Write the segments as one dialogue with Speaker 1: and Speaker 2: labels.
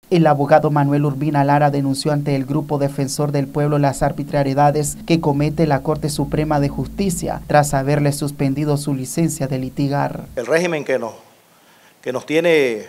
Speaker 1: El abogado Manuel Urbina Lara denunció ante el Grupo Defensor del Pueblo las arbitrariedades que comete la Corte Suprema de Justicia tras haberle suspendido su licencia de litigar.
Speaker 2: El régimen que nos tiene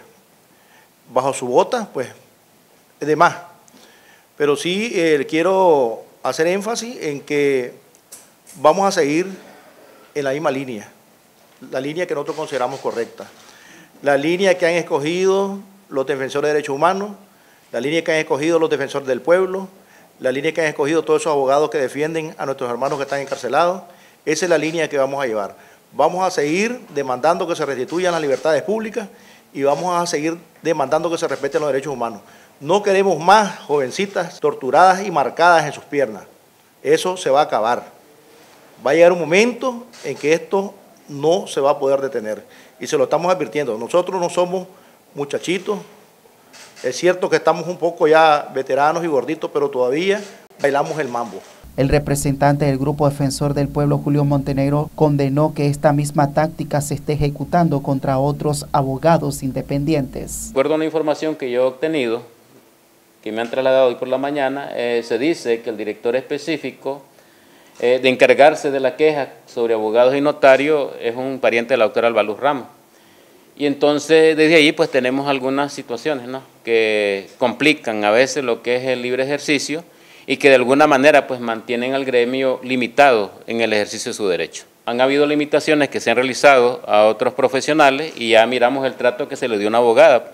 Speaker 2: bajo su bota, pues es de más. Pero sí quiero hacer énfasis en que vamos a seguir en la misma línea, la línea que nosotros consideramos correcta, la línea que han escogido los defensores de derechos humanos, la línea que han escogido los defensores del pueblo, la línea que han escogido todos esos abogados que defienden a nuestros hermanos que están encarcelados. Esa es la línea que vamos a llevar. Vamos a seguir demandando que se restituyan las libertades públicas y vamos a seguir demandando que se respeten los derechos humanos. No queremos más jovencitas torturadas y marcadas en sus piernas. Eso se va a acabar. Va a llegar un momento en que esto no se va a poder detener. Y se lo estamos advirtiendo. Nosotros no somos muchachitos. Es cierto que estamos un poco ya veteranos y gorditos, pero todavía bailamos el mambo.
Speaker 1: El representante del Grupo Defensor del Pueblo, Julio Montenegro, condenó que esta misma táctica se esté ejecutando contra otros abogados independientes.
Speaker 3: De acuerdo a una información que yo he obtenido, que me han trasladado hoy por la mañana, se dice que el director específico de encargarse de la queja sobre abogados y notarios es un pariente de la doctora Albaluz Ramos. Y entonces desde ahí pues tenemos algunas situaciones, ¿no?, que complican a veces lo que es el libre ejercicio y que de alguna manera pues mantienen al gremio limitado en el ejercicio de su derecho. Han habido limitaciones que se han realizado a otros profesionales y ya miramos el trato que se le dio a una abogada.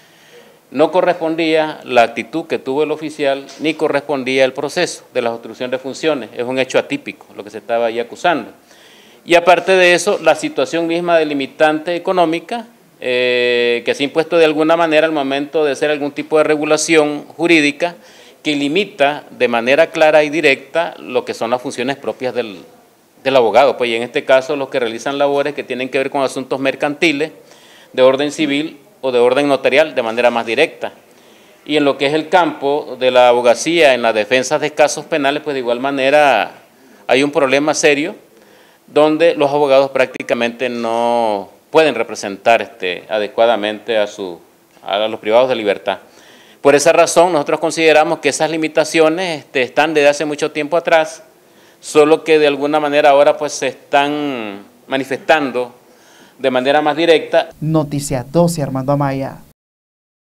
Speaker 3: No correspondía la actitud que tuvo el oficial, ni correspondía el proceso de la obstrucción de funciones. Es un hecho atípico lo que se estaba ahí acusando. Y aparte de eso, la situación misma de limitante económica, que se ha impuesto de alguna manera al momento de hacer algún tipo de regulación jurídica que limita de manera clara y directa lo que son las funciones propias del abogado, pues y en este caso los que realizan labores que tienen que ver con asuntos mercantiles, de orden civil o de orden notarial de manera más directa. Y en lo que es el campo de la abogacía, en las defensas de casos penales, pues de igual manera hay un problema serio donde los abogados prácticamente no pueden representar adecuadamente a los privados de libertad. Por esa razón nosotros consideramos que esas limitaciones están desde hace mucho tiempo atrás, solo que de alguna manera ahora pues se están manifestando de manera más directa.
Speaker 1: Noticias 12, Armando Amaya.